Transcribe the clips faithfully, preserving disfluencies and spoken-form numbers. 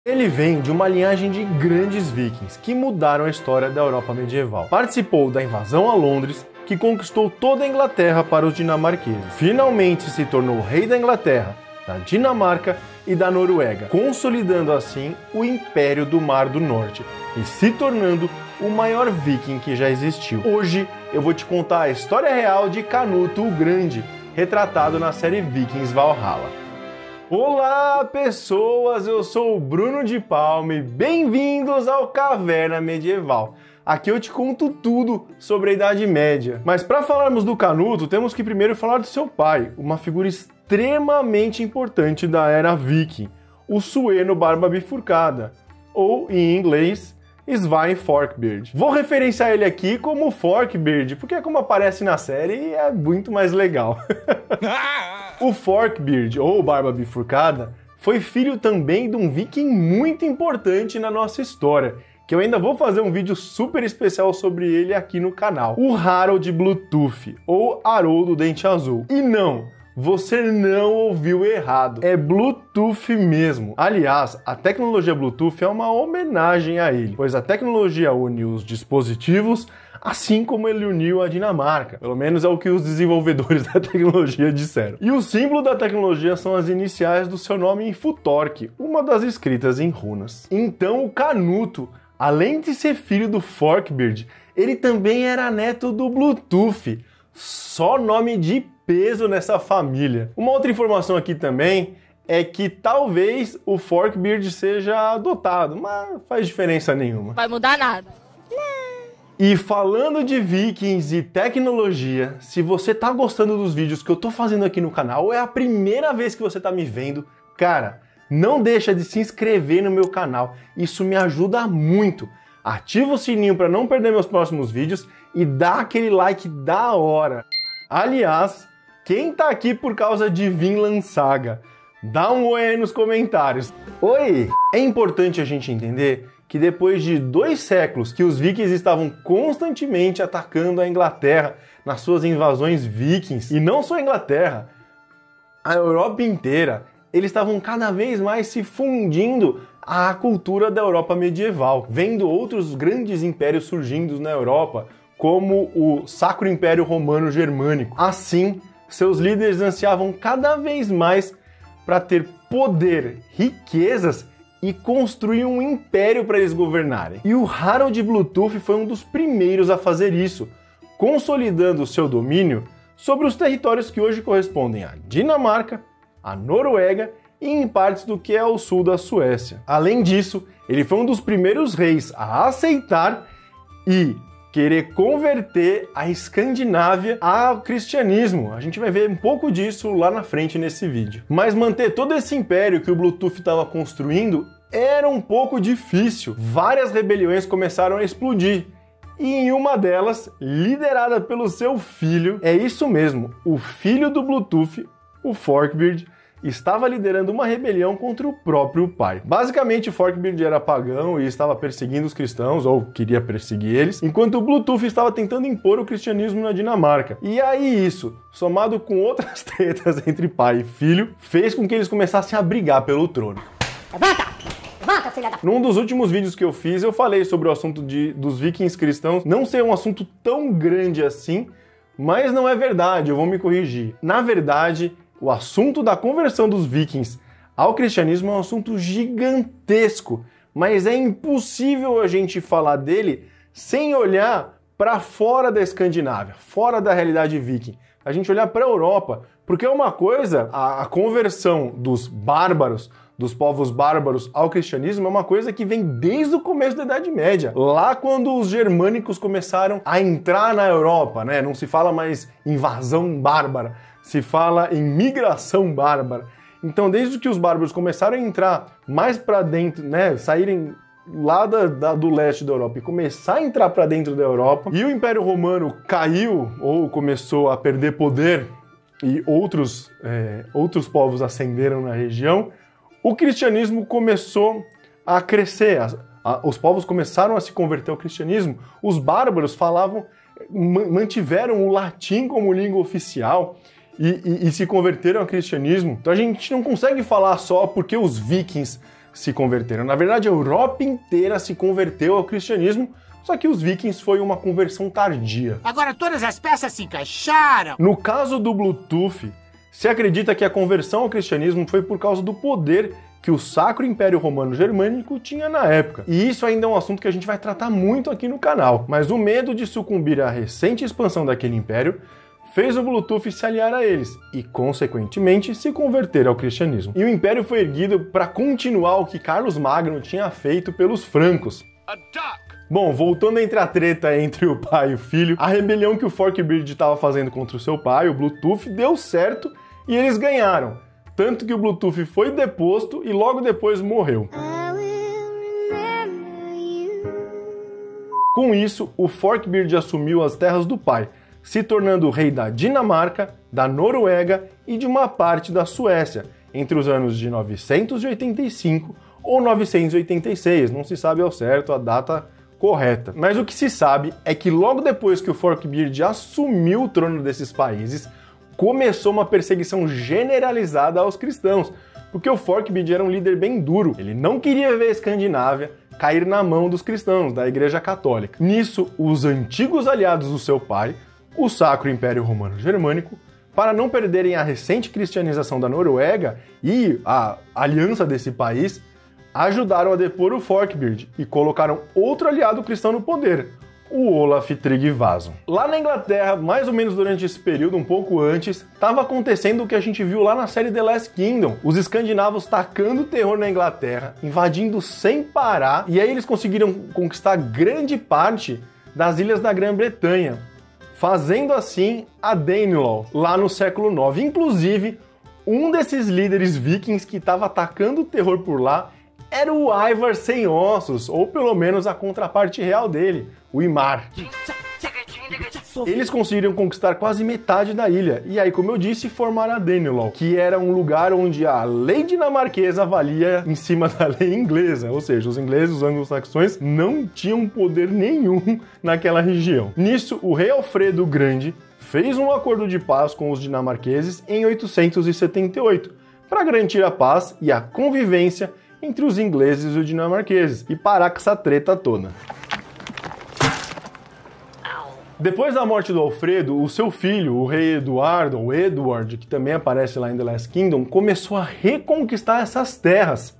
Ele vem de uma linhagem de grandes vikings que mudaram a história da Europa medieval. Participou da invasão a Londres, que conquistou toda a Inglaterra para os dinamarqueses. Finalmente se tornou rei da Inglaterra, da Dinamarca e da Noruega, consolidando assim o Império do Mar do Norte e se tornando o maior viking que já existiu. Hoje eu vou te contar a história real de Canuto o Grande, retratado na série Vikings Valhalla. Olá pessoas, eu sou o Bruno de Palma e bem-vindos ao Caverna Medieval. Aqui eu te conto tudo sobre a Idade Média. Mas para falarmos do Canuto, temos que primeiro falar do seu pai, uma figura extremamente importante da era viking, o Sueno Barba Bifurcada, ou em inglês, Svein Forkbeard. Vou referenciar ele aqui como Forkbeard, porque é como aparece na série e é muito mais legal. O Forkbeard, ou Barba Bifurcada, foi filho também de um viking muito importante na nossa história, que eu ainda vou fazer um vídeo super especial sobre ele aqui no canal. O Harold Bluetooth, ou Haroldo Dente Azul. E não, você não ouviu errado, é Bluetooth mesmo. Aliás, a tecnologia Bluetooth é uma homenagem a ele, pois a tecnologia une os dispositivos, assim como ele uniu a Dinamarca. Pelo menos é o que os desenvolvedores da tecnologia disseram. E o símbolo da tecnologia são as iniciais do seu nome em Futork, uma das escritas em runas. Então o Canuto, além de ser filho do Forkbeard, ele também era neto do Bluetooth. Só nome de peso nessa família. Uma outra informação aqui também é que talvez o Forkbeard seja adotado, mas não faz diferença nenhuma. Vai mudar nada. E falando de vikings e tecnologia, se você tá gostando dos vídeos que eu tô fazendo aqui no canal, ou é a primeira vez que você tá me vendo, cara, não deixa de se inscrever no meu canal, isso me ajuda muito. Ativa o sininho para não perder meus próximos vídeos e dá aquele like da hora. Aliás, quem tá aqui por causa de Vinland Saga? Dá um oi aí nos comentários. Oi! É importante a gente entender que depois de dois séculos que os vikings estavam constantemente atacando a Inglaterra nas suas invasões vikings, e não só a Inglaterra, a Europa inteira, eles estavam cada vez mais se fundindo à cultura da Europa medieval, vendo outros grandes impérios surgindo na Europa, como o Sacro Império Romano Germânico. Assim, seus líderes ansiavam cada vez mais para ter poder, riquezas e construir um império para eles governarem. E o Harold Bluetooth foi um dos primeiros a fazer isso, consolidando seu domínio sobre os territórios que hoje correspondem à Dinamarca, à Noruega e em partes do que é o sul da Suécia. Além disso, ele foi um dos primeiros reis a aceitar e querer converter a Escandinávia ao cristianismo. A gente vai ver um pouco disso lá na frente nesse vídeo. Mas manter todo esse império que o Bluetooth estava construindo era um pouco difícil. Várias rebeliões começaram a explodir. E em uma delas, liderada pelo seu filho, é isso mesmo, o filho do Bluetooth, o Forkbeard, estava liderando uma rebelião contra o próprio pai. Basicamente, o Forkbeard era pagão e estava perseguindo os cristãos, ou queria perseguir eles, enquanto o Bluetooth estava tentando impor o cristianismo na Dinamarca. E aí isso, somado com outras tretas entre pai e filho, fez com que eles começassem a brigar pelo trono. Levanta! Levanta, filha da... Num dos últimos vídeos que eu fiz, eu falei sobre o assunto de, dos vikings cristãos não ser um assunto tão grande assim, mas não é verdade, eu vou me corrigir. Na verdade, o assunto da conversão dos vikings ao cristianismo é um assunto gigantesco, mas é impossível a gente falar dele sem olhar para fora da Escandinávia, fora da realidade viking. A gente olhar para a Europa, porque é uma coisa, a, a conversão dos bárbaros, dos povos bárbaros ao cristianismo é uma coisa que vem desde o começo da Idade Média. Lá quando os germânicos começaram a entrar na Europa, né? Não se fala mais invasão bárbara, se fala em migração bárbara. Então, desde que os bárbaros começaram a entrar mais para dentro, né, saírem lá da, da, do leste da Europa e começar a entrar para dentro da Europa, e o Império Romano caiu ou começou a perder poder e outros, é, outros povos ascenderam na região, o cristianismo começou a crescer. A, a, os povos começaram a se converter ao cristianismo. Os bárbaros falavam, mantiveram o latim como língua oficial. E, e, e se converteram ao cristianismo. Então a gente não consegue falar só porque os vikings se converteram. Na verdade, a Europa inteira se converteu ao cristianismo, só que os vikings foi uma conversão tardia. Agora todas as peças se encaixaram. No caso do Bluetooth, se acredita que a conversão ao cristianismo foi por causa do poder que o Sacro Império Romano Germânico tinha na época. E isso ainda é um assunto que a gente vai tratar muito aqui no canal. Mas o medo de sucumbir à recente expansão daquele império fez o Bluetooth se aliar a eles e, consequentemente, se converter ao cristianismo. E o império foi erguido para continuar o que Carlos Magno tinha feito pelos francos. Bom, voltando entre a treta entre o pai e o filho, a rebelião que o Forkbeard estava fazendo contra o seu pai, o Bluetooth, deu certo e eles ganharam. Tanto que o Bluetooth foi deposto e logo depois morreu. Com isso, o Forkbeard assumiu as terras do pai, se tornando o rei da Dinamarca, da Noruega e de uma parte da Suécia, entre os anos de novecentos e oitenta e cinco ou novecentos e oitenta e seis, não se sabe ao certo a data correta. Mas o que se sabe é que logo depois que o Forkbeard assumiu o trono desses países, começou uma perseguição generalizada aos cristãos, porque o Forkbeard era um líder bem duro. Ele não queria ver a Escandinávia cair na mão dos cristãos, da Igreja Católica. Nisso, os antigos aliados do seu pai, o Sacro Império Romano Germânico, para não perderem a recente cristianização da Noruega e a aliança desse país, ajudaram a depor o Forkbeard e colocaram outro aliado cristão no poder, o Olaf Tryggvason. Lá na Inglaterra, mais ou menos durante esse período, um pouco antes, estava acontecendo o que a gente viu lá na série The Last Kingdom. Os escandinavos tacando terror na Inglaterra, invadindo sem parar, e aí eles conseguiram conquistar grande parte das ilhas da Grã-Bretanha, fazendo assim a Danelaw, lá no século nove. Inclusive, um desses líderes vikings que estava atacando o terror por lá era o Ivar Sem Ossos, ou pelo menos a contraparte real dele, o Imar. Eles conseguiram conquistar quase metade da ilha, e aí, como eu disse, formaram a Danelaw, que era um lugar onde a lei dinamarquesa valia em cima da lei inglesa, ou seja, os ingleses, os anglo-saxões, não tinham poder nenhum naquela região. Nisso, o rei Alfredo o Grande fez um acordo de paz com os dinamarqueses em oitocentos e setenta e oito, para garantir a paz e a convivência entre os ingleses e os dinamarqueses, e parar com essa treta toda. Depois da morte do Alfredo, o seu filho, o rei Eduardo, ou Edward, que também aparece lá em The Last Kingdom, começou a reconquistar essas terras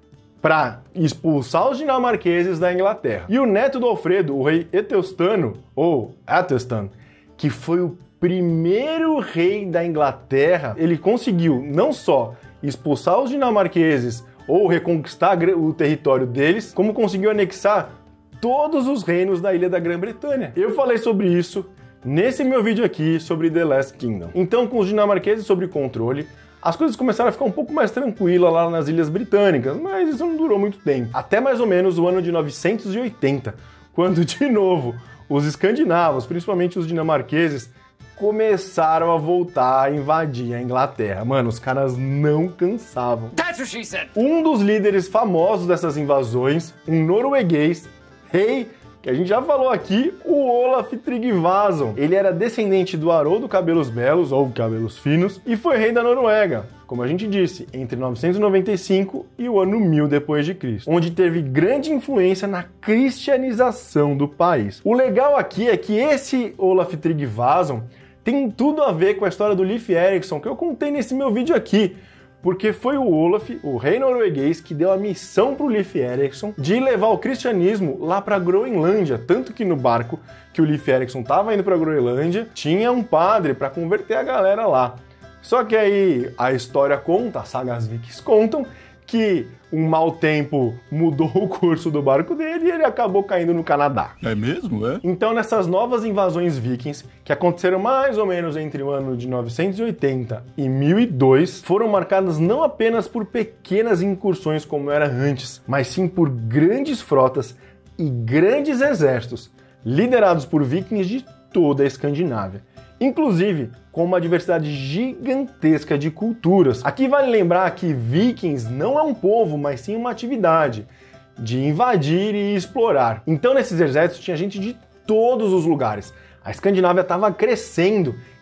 para expulsar os dinamarqueses da Inglaterra. E o neto do Alfredo, o rei Ethelstano, ou Athelstan, que foi o primeiro rei da Inglaterra, ele conseguiu não só expulsar os dinamarqueses ou reconquistar o território deles, como conseguiu anexar todos os reinos da ilha da Grã-Bretanha. Eu falei sobre isso nesse meu vídeo aqui sobre The Last Kingdom. Então, com os dinamarqueses sob controle, as coisas começaram a ficar um pouco mais tranquilas lá nas Ilhas Britânicas, mas isso não durou muito tempo. Até mais ou menos o ano de novecentos e oitenta, quando, de novo, os escandinavos, principalmente os dinamarqueses, começaram a voltar a invadir a Inglaterra. Mano, os caras não cansavam. That's what she said. Um dos líderes famosos dessas invasões, um norueguês, rei, que a gente já falou aqui, o Olaf Tryggvason. Ele era descendente do Haroldo Cabelos Belos, ou Cabelos Finos, e foi rei da Noruega, como a gente disse, entre novecentos e noventa e cinco e o ano mil depois de Cristo, onde teve grande influência na cristianização do país. O legal aqui é que esse Olaf Tryggvason tem tudo a ver com a história do Leif Erikson, que eu contei nesse meu vídeo aqui, porque foi o Olaf, o rei norueguês, que deu a missão para o Leif Erikson de levar o cristianismo lá para a Groenlândia, tanto que no barco que o Leif Erikson estava indo para a Groenlândia, tinha um padre para converter a galera lá. Só que aí a história conta, as sagas vikings contam, que um mau tempo mudou o curso do barco dele e ele acabou caindo no Canadá. É mesmo, é? Então, nessas novas invasões vikings, que aconteceram mais ou menos entre o ano de novecentos e oitenta e mil e dois, foram marcadas não apenas por pequenas incursões como era antes, mas sim por grandes frotas e grandes exércitos, liderados por vikings de toda a Escandinávia. Inclusive com uma diversidade gigantesca de culturas. Aqui vale lembrar que vikings não é um povo, mas sim uma atividade de invadir e explorar. Então nesses exércitos tinha gente de todos os lugares. A Escandinávia estava crescendo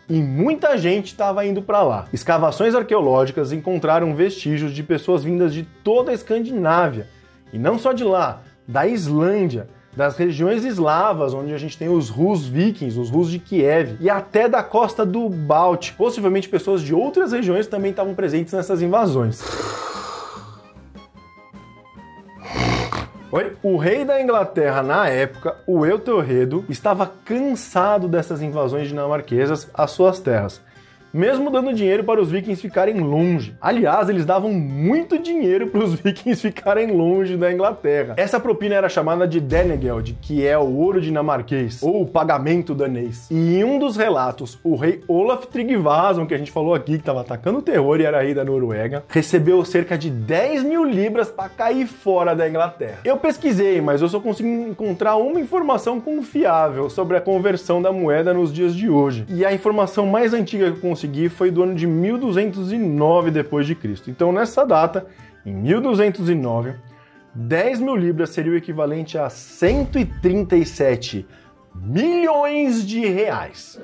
e muita gente estava indo para lá. Escavações arqueológicas encontraram vestígios de pessoas vindas de toda a Escandinávia, e não só de lá, da Islândia, das regiões eslavas, onde a gente tem os Rus vikings, os Rus de Kiev, e até da costa do Báltico. Possivelmente pessoas de outras regiões também estavam presentes nessas invasões. Oi? O rei da Inglaterra na época, o Eothered, estava cansado dessas invasões dinamarquesas às suas terras, mesmo dando dinheiro para os vikings ficarem longe. Aliás, eles davam muito dinheiro para os vikings ficarem longe da Inglaterra. Essa propina era chamada de Danegeld, que é o ouro dinamarquês, ou o pagamento danês. E em um dos relatos, o rei Olaf Tryggvason, que a gente falou aqui, que estava atacando o terror e era rei da Noruega, recebeu cerca de dez mil libras para cair fora da Inglaterra. Eu pesquisei, mas eu só consigo encontrar uma informação confiável sobre a conversão da moeda nos dias de hoje. E a informação mais antiga que eu consegui consegui foi do ano de mil duzentos e nove depois de Cristo. Então, nessa data, em mil duzentos e nove, dez mil libras seria o equivalente a cento e trinta e sete milhões de reais.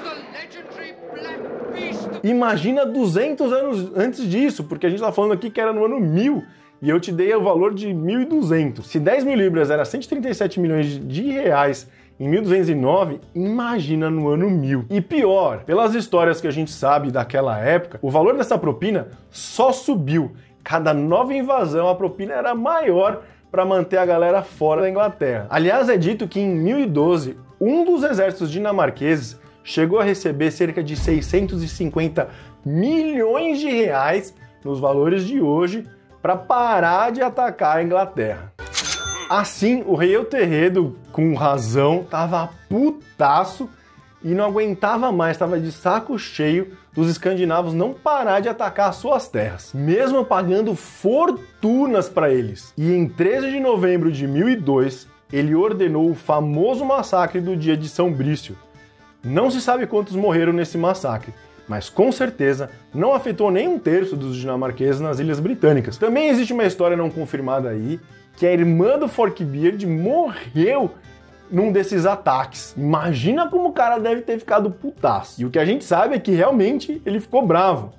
Imagina duzentos anos antes disso, porque a gente está falando aqui que era no ano mil, e eu te dei o valor de mil e duzentos. Se dez mil libras era cento e trinta e sete milhões de reais em mil duzentos e nove, imagina no ano mil. E pior, pelas histórias que a gente sabe daquela época, o valor dessa propina só subiu. Cada nova invasão, a propina era maior para manter a galera fora da Inglaterra. Aliás, é dito que em mil e doze, um dos exércitos dinamarqueses chegou a receber cerca de seiscentos e cinquenta milhões de reais nos valores de hoje para parar de atacar a Inglaterra. Assim, o rei Eothered, com razão, tava putaço e não aguentava mais, estava de saco cheio dos escandinavos não parar de atacar as suas terras, mesmo pagando fortunas para eles. E em treze de novembro de mil e dois, ele ordenou o famoso massacre do dia de São Brício. Não se sabe quantos morreram nesse massacre, mas com certeza não afetou nem um terço dos dinamarqueses nas Ilhas Britânicas. Também existe uma história não confirmada aí, que a irmã do Forkbeard morreu num desses ataques. Imagina como o cara deve ter ficado putaço. E o que a gente sabe é que realmente ele ficou bravo.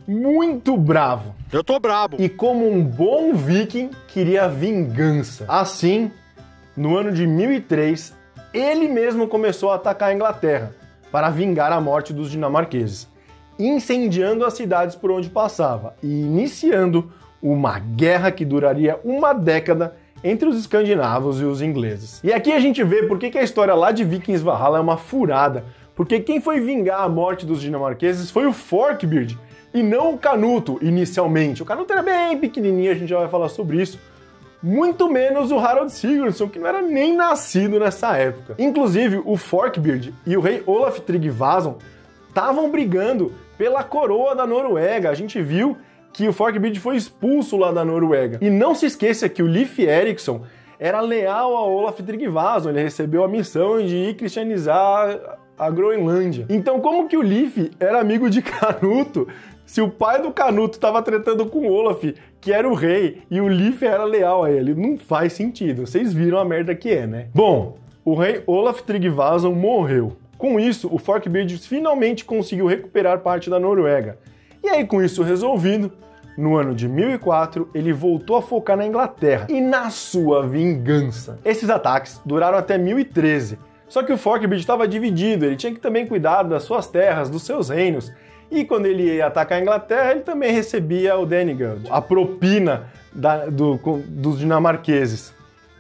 Muito bravo. Eu tô brabo. E como um bom viking, queria vingança. Assim, no ano de mil e três, ele mesmo começou a atacar a Inglaterra para vingar a morte dos dinamarqueses, incendiando as cidades por onde passava e iniciando uma guerra que duraria uma década entre os escandinavos e os ingleses. E aqui a gente vê por que a história lá de Vikings Valhalla é uma furada, porque quem foi vingar a morte dos dinamarqueses foi o Forkbeard, e não o Canuto, inicialmente. O Canuto era bem pequenininho, a gente já vai falar sobre isso. Muito menos o Harald Sigurdsson, que não era nem nascido nessa época. Inclusive, o Forkbeard e o rei Olaf Tryggvason estavam brigando pela coroa da Noruega. A gente viu que o Forkbeard foi expulso lá da Noruega. E não se esqueça que o Leif Erikson era leal a Olaf Tryggvason, ele recebeu a missão de ir cristianizar a Groenlândia. Então como que o Leif era amigo de Canuto, se o pai do Canuto estava tretando com o Olaf, que era o rei, e o Leif era leal a ele? Não faz sentido, vocês viram a merda que é, né? Bom, o rei Olaf Tryggvason morreu. Com isso, o Forkbeard finalmente conseguiu recuperar parte da Noruega. E aí, com isso resolvido, no ano de mil e quatro, ele voltou a focar na Inglaterra e na sua vingança. Esses ataques duraram até mil e treze, só que o Forkbeard estava dividido, ele tinha que também cuidar das suas terras, dos seus reinos, e quando ele ia atacar a Inglaterra, ele também recebia o Danegeld, a propina da, do, dos dinamarqueses.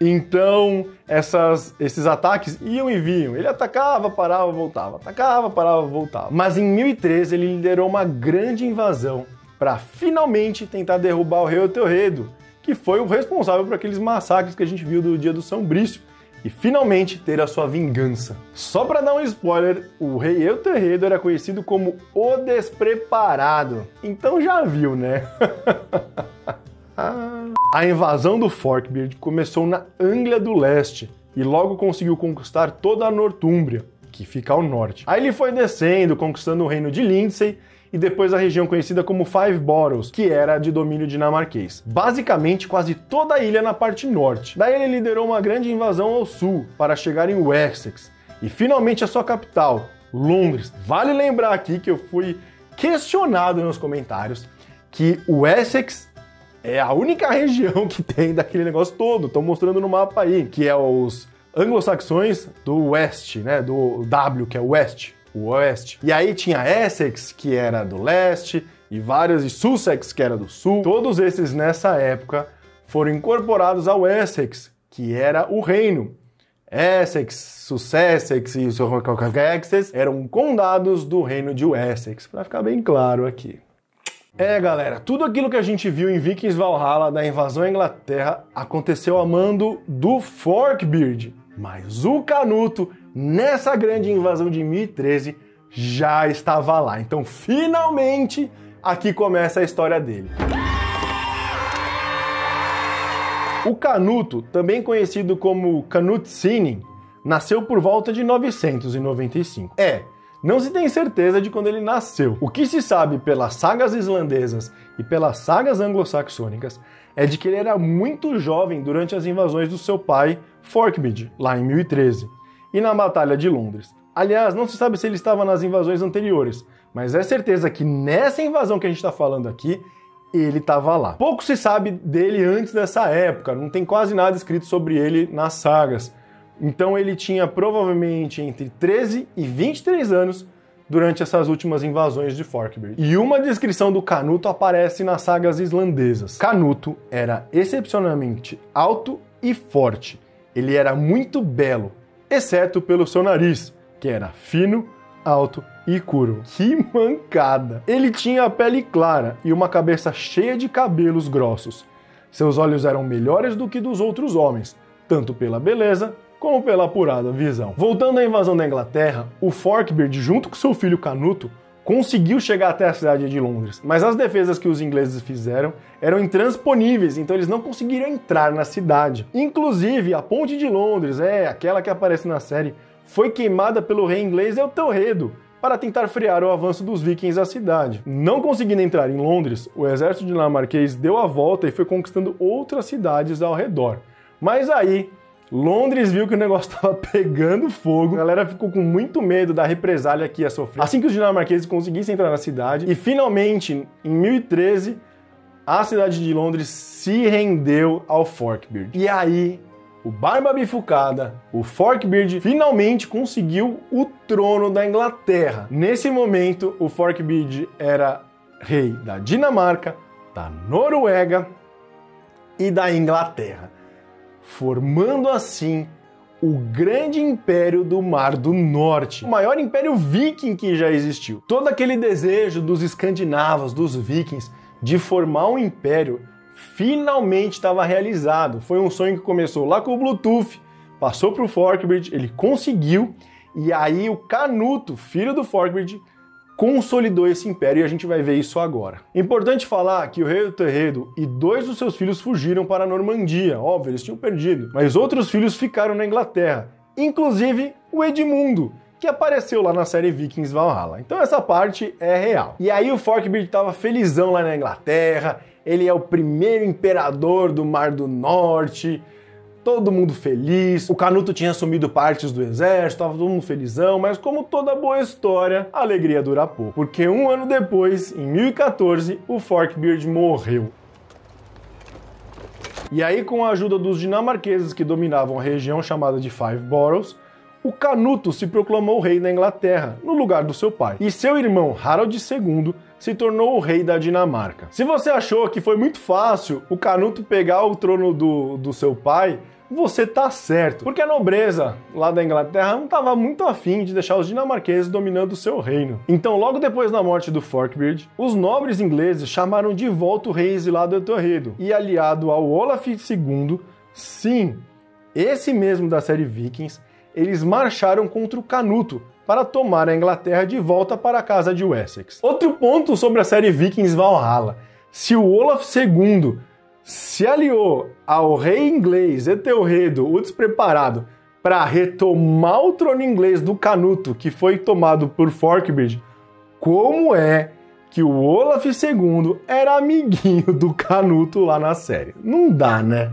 Então, essas, esses ataques iam e vinham. Ele atacava, parava, voltava, atacava, parava, voltava. Mas em mil e treze, ele liderou uma grande invasão para finalmente tentar derrubar o rei Eothered, que foi o responsável por aqueles massacres que a gente viu do dia do São Brício, e finalmente ter a sua vingança. Só para dar um spoiler, o rei Eothered era conhecido como o Despreparado. Então já viu, né? A invasão do Forkbeard começou na Anglia do Leste e logo conseguiu conquistar toda a Nortúmbria, que fica ao norte. Aí ele foi descendo, conquistando o reino de Lindsey e depois a região conhecida como Five Boroughs, que era de domínio dinamarquês. Basicamente quase toda a ilha na parte norte. Daí ele liderou uma grande invasão ao sul para chegar em Wessex e finalmente a sua capital, Londres. Vale lembrar aqui que eu fui questionado nos comentários que o Essex é a única região que tem daquele negócio todo. Estou mostrando no mapa aí, que é os anglo-saxões do West, né? Do W, que é o West, o Oeste. E aí tinha Essex, que era do Leste, e vários, e Sussex, que era do Sul. Todos esses, nessa época, foram incorporados ao Essex, que era o reino. Essex, Sussex e Sussex eram condados do reino de Wessex, para ficar bem claro aqui. É, galera, tudo aquilo que a gente viu em Vikings Valhalla da invasão à Inglaterra aconteceu a mando do Forkbeard, mas o Canuto, nessa grande invasão de mil e treze, já estava lá. Então, finalmente, aqui começa a história dele. O Canuto, também conhecido como Canutsinin, nasceu por volta de novecentos e noventa e cinco. É, não se tem certeza de quando ele nasceu. O que se sabe pelas sagas islandesas e pelas sagas anglo-saxônicas é de que ele era muito jovem durante as invasões do seu pai, Forkbeard, lá em mil e treze, e na Batalha de Londres. Aliás, não se sabe se ele estava nas invasões anteriores, mas é certeza que nessa invasão que a gente está falando aqui, ele estava lá. Pouco se sabe dele antes dessa época, não tem quase nada escrito sobre ele nas sagas. Então ele tinha provavelmente entre treze e vinte e três anos durante essas últimas invasões de Forkbeard. E uma descrição do Canuto aparece nas sagas islandesas. Canuto era excepcionalmente alto e forte. Ele era muito belo, exceto pelo seu nariz, que era fino, alto e curvo. Que mancada! Ele tinha a pele clara e uma cabeça cheia de cabelos grossos. Seus olhos eram melhores do que dos outros homens, tanto pela beleza como pela apurada visão. Voltando à invasão da Inglaterra, o Forkbeard, junto com seu filho Canuto, conseguiu chegar até a cidade de Londres, mas as defesas que os ingleses fizeram eram intransponíveis, então eles não conseguiram entrar na cidade. Inclusive, a ponte de Londres, é aquela que aparece na série, foi queimada pelo rei inglês Ethelredo para tentar frear o avanço dos vikings à cidade. Não conseguindo entrar em Londres, o exército dinamarquês deu a volta e foi conquistando outras cidades ao redor. Mas aí, Londres viu que o negócio estava pegando fogo, a galera ficou com muito medo da represália que ia sofrer assim que os dinamarqueses conseguissem entrar na cidade, e finalmente, em mil e treze, a cidade de Londres se rendeu ao Forkbeard. E aí, o Barba Bifurcada, o Forkbeard, finalmente conseguiu o trono da Inglaterra. Nesse momento, o Forkbeard era rei da Dinamarca, da Noruega e da Inglaterra, formando assim o grande império do Mar do Norte, o maior império viking que já existiu. Todo aquele desejo dos escandinavos, dos vikings, de formar um império, finalmente estava realizado. Foi um sonho que começou lá com o Bluetooth, passou para o Forkbeard, ele conseguiu, e aí o Canuto, filho do Forkbeard, consolidou esse império, e a gente vai ver isso agora. Importante falar que o rei Ethelredo e dois dos seus filhos fugiram para a Normandia, óbvio, eles tinham perdido, mas outros filhos ficaram na Inglaterra, inclusive o Edmundo, que apareceu lá na série Vikings Valhalla. Então essa parte é real. E aí o Forkbeard estava felizão lá na Inglaterra, ele é o primeiro imperador do Mar do Norte, todo mundo feliz. O Canuto tinha assumido partes do exército, estava todo mundo felizão, mas como toda boa história, a alegria dura pouco. Porque um ano depois, em mil e quatorze, o Forkbeard morreu. E aí, com a ajuda dos dinamarqueses que dominavam a região chamada de Five Boroughs, o Canuto se proclamou rei da Inglaterra, no lugar do seu pai. E seu irmão Harald segundo se tornou o rei da Dinamarca. Se você achou que foi muito fácil o Canuto pegar o trono do, do seu pai, você tá certo, porque a nobreza lá da Inglaterra não estava muito afim de deixar os dinamarqueses dominando o seu reino. Então, logo depois da morte do Forkbeard, os nobres ingleses chamaram de volta o rei exilado Ethelredo, e aliado ao Olaf segundo, sim, esse mesmo da série Vikings, eles marcharam contra o Canuto para tomar a Inglaterra de volta para a casa de Wessex. Outro ponto sobre a série Vikings Valhalla: se o Olaf segundo se aliou ao rei inglês Ethelredo, o despreparado, para retomar o trono inglês do Canuto, que foi tomado por Forkbeard, como é que o Olaf segundo era amiguinho do Canuto lá na série? Não dá, né?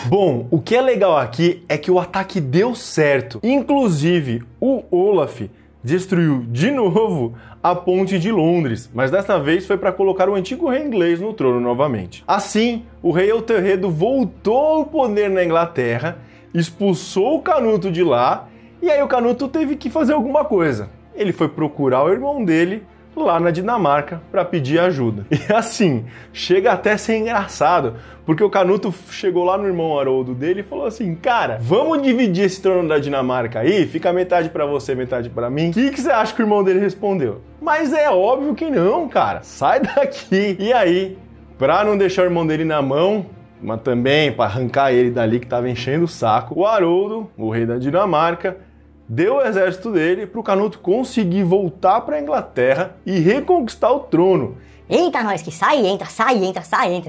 Bom, o que é legal aqui é que o ataque deu certo. Inclusive, o Olaf destruiu de novo a ponte de Londres, mas desta vez foi para colocar o antigo rei inglês no trono novamente. Assim, o rei Ethelred voltou ao poder na Inglaterra, expulsou o Canuto de lá, e aí o Canuto teve que fazer alguma coisa. Ele foi procurar o irmão dele lá na Dinamarca para pedir ajuda. E assim, chega até a ser engraçado, porque o Canuto chegou lá no irmão Haroldo dele e falou assim: cara, vamos dividir esse trono da Dinamarca aí, fica metade para você, metade para mim. O que, que você acha que o irmão dele respondeu? Mas é óbvio que não, cara, sai daqui. E aí, para não deixar o irmão dele na mão, mas também para arrancar ele dali que tava enchendo o saco, o Haroldo, o rei da Dinamarca, deu o exército dele para o Canuto conseguir voltar para a Inglaterra e reconquistar o trono. Eita, nós que sai, entra, sai, entra, sai, entra.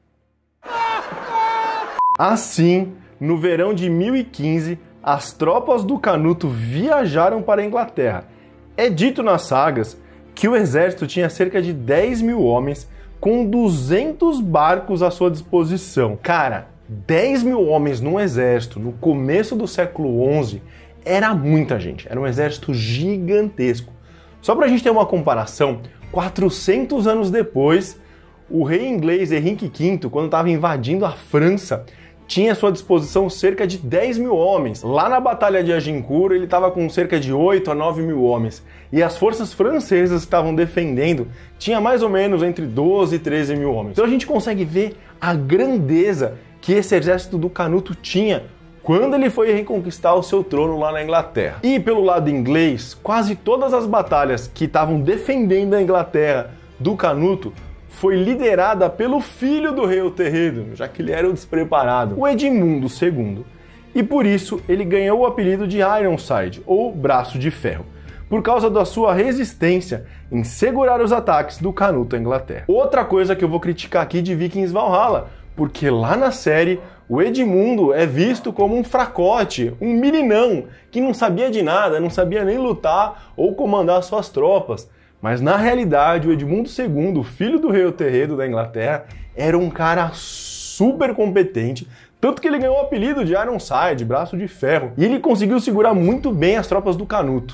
Assim, no verão de mil e quinze, as tropas do Canuto viajaram para a Inglaterra. É dito nas sagas que o exército tinha cerca de dez mil homens com duzentos barcos à sua disposição. Cara, dez mil homens num exército no começo do século onze era muita gente, era um exército gigantesco. Só para a gente ter uma comparação, quatrocentos anos depois, o rei inglês Henrique quinto, quando estava invadindo a França, tinha à sua disposição cerca de dez mil homens. Lá na Batalha de Agincourt, ele estava com cerca de oito a nove mil homens. E as forças francesas que estavam defendendo tinha mais ou menos entre doze e treze mil homens. Então a gente consegue ver a grandeza que esse exército do Canuto tinha quando ele foi reconquistar o seu trono lá na Inglaterra. E pelo lado inglês, quase todas as batalhas que estavam defendendo a Inglaterra do Canuto foi liderada pelo filho do rei Ethelred, já que ele era o despreparado, o Edmundo segundo. E por isso ele ganhou o apelido de Ironside, ou Braço de Ferro, por causa da sua resistência em segurar os ataques do Canuto à Inglaterra. Outra coisa que eu vou criticar aqui de Vikings Valhalla, porque lá na série o Edmundo é visto como um fracote, um meninão, que não sabia de nada, não sabia nem lutar ou comandar suas tropas. Mas na realidade o Edmundo segundo, filho do rei Ethelred da Inglaterra, era um cara super competente, tanto que ele ganhou o apelido de Ironside, Braço de Ferro, e ele conseguiu segurar muito bem as tropas do Canuto.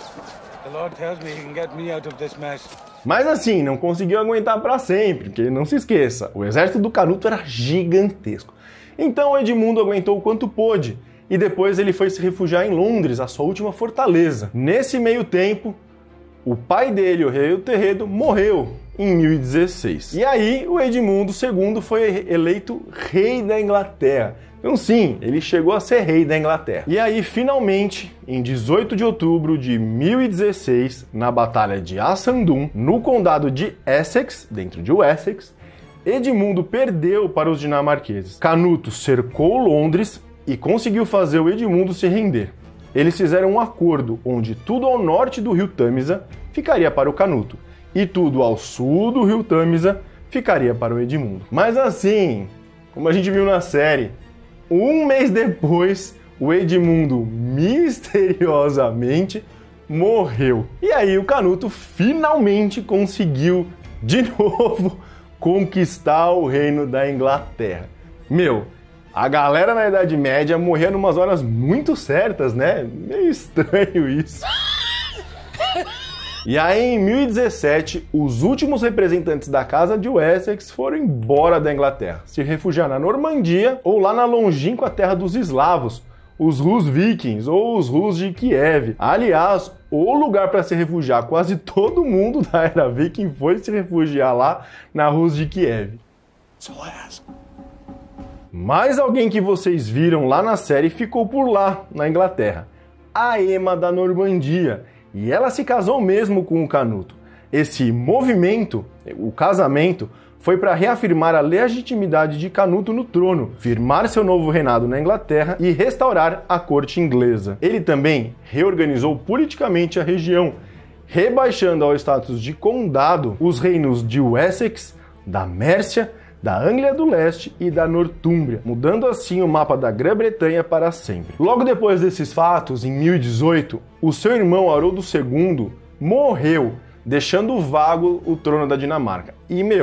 Mas assim, não conseguiu aguentar para sempre, porque não se esqueça, o exército do Canuto era gigantesco. Então o Edmundo aguentou o quanto pôde, e depois ele foi se refugiar em Londres, a sua última fortaleza. Nesse meio tempo, o pai dele, o rei Ethelred, morreu em mil e dezesseis. E aí o Edmundo segundo foi eleito rei da Inglaterra. Então sim, ele chegou a ser rei da Inglaterra. E aí, finalmente, em dezoito de outubro de mil e dezesseis, na Batalha de Assandun, no condado de Essex, dentro de Wessex, Edmundo perdeu para os dinamarqueses. Canuto cercou Londres e conseguiu fazer o Edmundo se render. Eles fizeram um acordo onde tudo ao norte do rio Tâmisa ficaria para o Canuto e tudo ao sul do rio Tâmisa ficaria para o Edmundo. Mas assim, como a gente viu na série, um mês depois o Edmundo misteriosamente morreu. E aí o Canuto finalmente conseguiu de novo conquistar o reino da Inglaterra. Meu, a galera na Idade Média morria em umas horas muito certas, né? Meio estranho isso. E aí, em mil e dezessete, os últimos representantes da Casa de Wessex foram embora da Inglaterra, se refugiar na Normandia ou lá na longínqua terra dos eslavos, os Rus Vikings ou os Rus de Kiev. Aliás, o lugar para se refugiar, quase todo mundo da era Viking foi se refugiar lá na Rus de Kiev. Mais alguém que vocês viram lá na série ficou por lá, na Inglaterra. A Emma da Normandia. E ela se casou mesmo com o Canuto. Esse movimento, o casamento, foi para reafirmar a legitimidade de Canuto no trono, firmar seu novo reinado na Inglaterra e restaurar a corte inglesa. Ele também reorganizou politicamente a região, rebaixando ao status de condado os reinos de Wessex, da Mércia, da Anglia do Leste e da Nortúmbria, mudando assim o mapa da Grã-Bretanha para sempre. Logo depois desses fatos, em mil e dezoito, o seu irmão Haroldo segundo morreu, deixando vago o trono da Dinamarca. E, meu,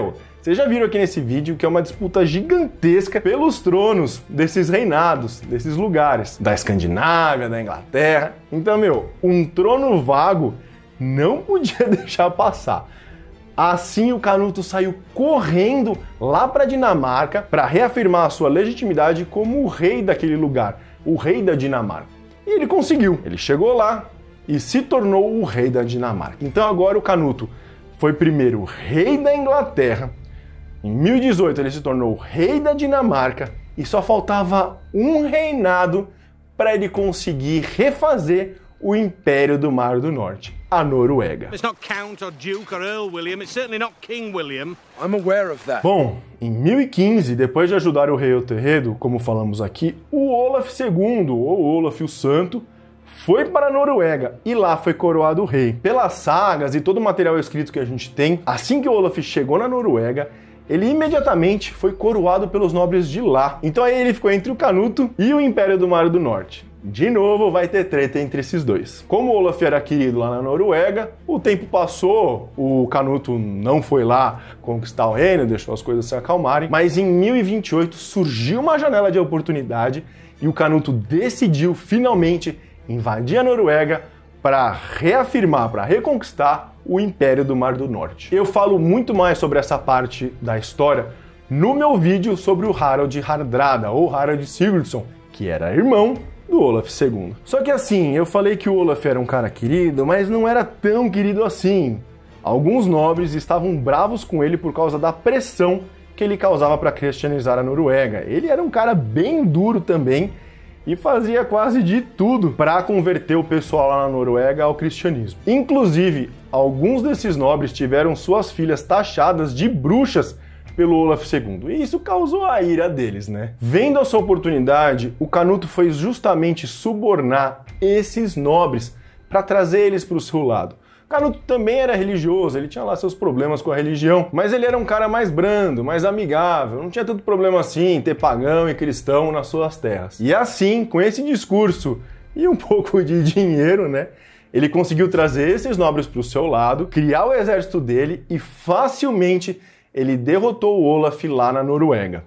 Vocês já viram aqui nesse vídeo que é uma disputa gigantesca pelos tronos desses reinados, desses lugares, da Escandinávia, da Inglaterra. Então, meu, um trono vago não podia deixar passar. Assim, o Canuto saiu correndo lá para a Dinamarca para reafirmar a sua legitimidade como o rei daquele lugar, o rei da Dinamarca. E ele conseguiu. Ele chegou lá e se tornou o rei da Dinamarca. Então agora o Canuto foi primeiro rei da Inglaterra. Em mil e dezoito ele se tornou rei da Dinamarca e só faltava um reinado para ele conseguir refazer o Império do Mar do Norte, a Noruega. It's not Count or Duke or Earl William, it's certainly not King William. I'm aware of that. Bom, em mil e quinze, depois de ajudar o rei Eothered, como falamos aqui, o Olaf segundo, ou Olaf o Santo, foi para a Noruega e lá foi coroado rei. Pelas sagas e todo o material escrito que a gente tem, assim que o Olaf chegou na Noruega, ele imediatamente foi coroado pelos nobres de lá. Então aí ele ficou entre o Canuto e o Império do Mar do Norte. De novo vai ter treta entre esses dois. Como o Olaf era querido lá na Noruega, o tempo passou, o Canuto não foi lá conquistar o reino, deixou as coisas se acalmarem, mas em mil e vinte e oito surgiu uma janela de oportunidade e o Canuto decidiu finalmente invadir a Noruega para reafirmar, para reconquistar o Império do Mar do Norte. Eu falo muito mais sobre essa parte da história no meu vídeo sobre o Harald Hardrada, ou Harald Sigurdsson, que era irmão do Olaf segundo. Só que assim, eu falei que o Olaf era um cara querido, mas não era tão querido assim. Alguns nobres estavam bravos com ele por causa da pressão que ele causava para cristianizar a Noruega. Ele era um cara bem duro também, e fazia quase de tudo para converter o pessoal lá na Noruega ao cristianismo. Inclusive, alguns desses nobres tiveram suas filhas taxadas de bruxas pelo Olaf segundo, e isso causou a ira deles, né? Vendo essa oportunidade, o Canuto foi justamente subornar esses nobres para trazer eles para o seu lado. Canuto também era religioso, ele tinha lá seus problemas com a religião, mas ele era um cara mais brando, mais amigável, não tinha tanto problema assim ter pagão e cristão nas suas terras. E assim, com esse discurso e um pouco de dinheiro, né, ele conseguiu trazer esses nobres para o seu lado, criar o exército dele e facilmente ele derrotou o Olaf lá na Noruega.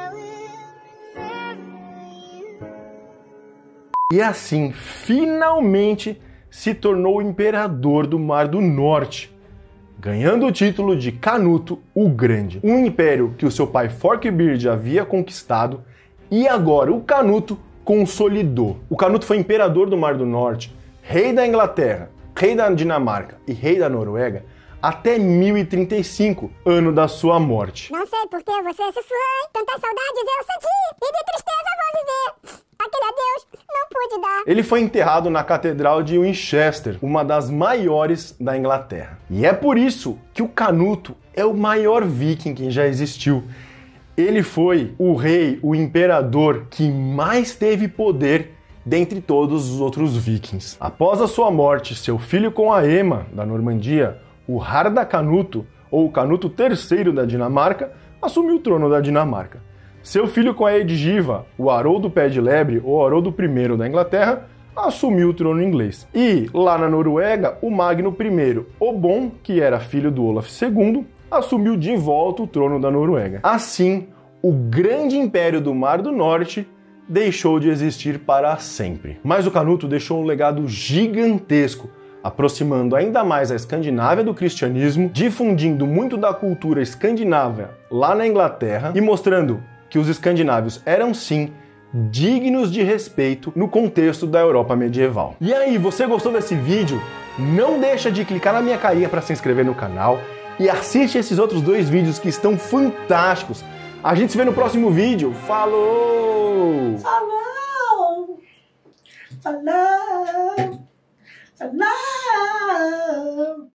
E assim, finalmente se tornou o imperador do Mar do Norte, ganhando o título de Canuto o Grande, um império que o seu pai Forkbeard havia conquistado e agora o Canuto consolidou. O Canuto foi imperador do Mar do Norte, rei da Inglaterra, rei da Dinamarca e rei da Noruega até mil e trinta e cinco, ano da sua morte. Não sei por que você se foi, tantas saudades eu senti e de tristeza vou viver. Aquele adeus não pude dar. Ele foi enterrado na Catedral de Winchester, uma das maiores da Inglaterra. E é por isso que o Canuto é o maior viking que já existiu. Ele foi o rei, o imperador que mais teve poder dentre todos os outros vikings. Após a sua morte, seu filho com a Emma, da Normandia, o Harda Canuto, ou Canuto terceiro da Dinamarca, assumiu o trono da Dinamarca. Seu filho com a Eadgiva, o Haroldo Pé de Lebre, ou Haroldo primeiro da Inglaterra, assumiu o trono inglês. E, lá na Noruega, o Magno primeiro, o Bom, que era filho do Olaf segundo, assumiu de volta o trono da Noruega. Assim, o grande império do Mar do Norte deixou de existir para sempre. Mas o Canuto deixou um legado gigantesco, aproximando ainda mais a Escandinávia do cristianismo, difundindo muito da cultura escandinava lá na Inglaterra e mostrando que os escandinavos eram sim dignos de respeito no contexto da Europa medieval. E aí, você gostou desse vídeo? Não deixa de clicar na minha carinha para se inscrever no canal e assiste esses outros dois vídeos que estão fantásticos. A gente se vê no próximo vídeo. Falou! Falou! Falou! Falou!